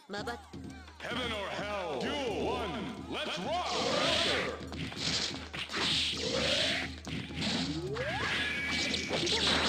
Heaven or hell. Duel 1. Let's rock. Counter.